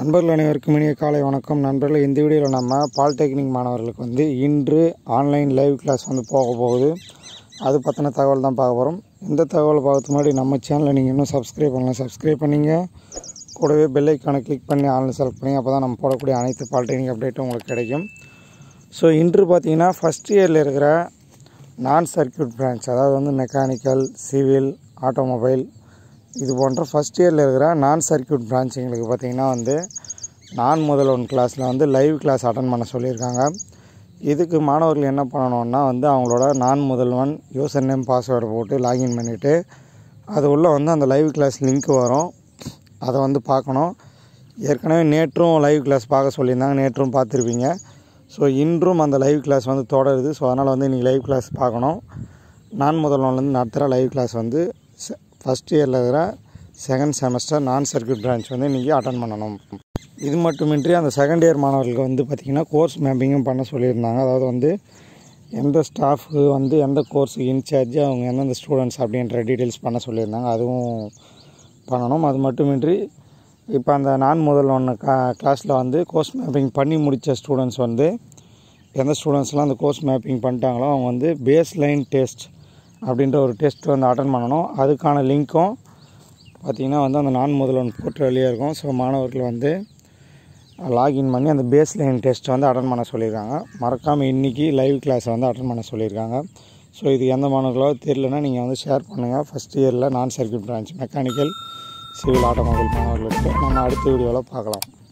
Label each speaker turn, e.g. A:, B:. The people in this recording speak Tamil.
A: நண்பர்கள் அனைவருக்கும் இனிய காலை வணக்கம். நண்பர்கள், இந்த வீடியோவில் நம்ம பாலிடெக்னிக் மாணவர்களுக்கு வந்து இன்று ஆன்லைன் லைவ் கிளாஸ் வந்து போகுது. அது பற்றின தகவல் தான் பார்க்க போகிறோம். இந்த தகவலை பார்க்கறதுக்கு முன்னாடி நம்ம சேனலை நீங்கள் இன்னும் சப்ஸ்கிரைப் பண்ணலாம், சப்ஸ்கிரைப் பண்ணிங்க. கூடவே பெல் ஐக்கானை கிளிக் பண்ணி ஆன்லைன் செலக்ட் பண்ணி அப்போ தான் நம்ம போடக்கூடிய அனைத்து பாலிடெக்னிக் அப்டேட்டும் உங்களுக்கு கிடைக்கும். ஸோ இன்று பார்த்திங்கன்னா ஃபஸ்ட் இயரில் இருக்கிற நான் சர்க்யூட் பிரான்ச், அதாவது வந்து மெக்கானிக்கல், சிவில், ஆட்டோமொபைல் இது போன்ற ஃபஸ்ட் இயரில் இருக்கிற நான் சர்க்யூட் பிரான்ச்சுங்களுக்கு பார்த்திங்கன்னா வந்து முதல் 1 கிளாஸில் வந்து லைவ் கிளாஸ் அட்டன் பண்ண சொல்லியிருக்காங்க. இதுக்கு மாணவர்கள் என்ன பண்ணணுன்னா வந்து அவங்களோட முதல் 1 யூசர் நேம் பாஸ்வேர்டு போட்டு லாகின் பண்ணிவிட்டு அது உள்ளே வந்து அந்த லைவ் கிளாஸ் லிங்க் வரும், அதை வந்து பார்க்கணும். ஏற்கனவே நேற்றும் லைவ் கிளாஸ் பார்க்க சொல்லியிருந்தாங்க, நேற்றும் பார்த்துருப்பீங்க. ஸோ இன்றும் அந்த லைவ் கிளாஸ் வந்து தொடருது. ஸோ அதனால் வந்து இன்றைக்கி லைவ் கிளாஸ் பார்க்கணும். முதல் 1லேருந்து நடத்துகிற லைவ் கிளாஸ் வந்து ஃபஸ்ட் இயரில் இருக்கிற செகண்ட் செமஸ்டர் நான் சர்க்யூட் பிரான்ச் வந்து இன்றைக்கி அட்டன் பண்ணணும். இது மட்டுமின்றி அந்த செகண்ட் இயர் மாணவர்களுக்கு வந்து பார்த்திங்கன்னா கோர்ஸ் மேப்பிங்கும் பண்ண சொல்லியிருந்தாங்க. அதாவது வந்து எந்த ஸ்டாஃபு வந்து எந்த கோர்ஸுக்கு இன்சார்ஜ், அவங்க எந்தெந்த ஸ்டூடெண்ட்ஸ் அப்படின்ற டீட்டெயில்ஸ் பண்ண சொல்லியிருந்தாங்க, அதுவும் பண்ணணும். அது மட்டுமின்றி இப்போ அந்த முதல் 1 கிளாஸில் வந்து கோர்ஸ் மேப்பிங் பண்ணி முடித்த ஸ்டூடெண்ட்ஸ் வந்து எந்த ஸ்டூடெண்ட்ஸ்லாம் அந்த கோர்ஸ் மேப்பிங் பண்ணிட்டாங்களோ அவங்க வந்து பேஸ் லைன் டெஸ்ட் அப்படின்ற ஒரு டெஸ்ட் வந்து அட்டன் பண்ணணும். அதுக்கான லிங்க்கும் பார்த்திங்கன்னா வந்து அந்த முதல் 1 போர்ட்டல்லையே இருக்கும். ஸோ மாணவர்கள் வந்து லாகின் பண்ணி அந்த பேஸ் லைன் டெஸ்ட் வந்து அட்டன் பண்ண சொல்லியிருக்காங்க. மறக்காமல் இன்றைக்கி லைவ் கிளாஸை வந்து அட்டன் பண்ண சொல்லியிருக்காங்க. ஸோ இது எந்த மாணவர்களோ தெரியலனா நீங்கள் வந்து ஷேர் பண்ணுங்கள். ஃபஸ்ட் இயரில் நான் circuit branch mechanical, civil, automobile மாணவர்களுக்கு நம்ம அடுத்த வீடியோவில் பார்க்கலாம்.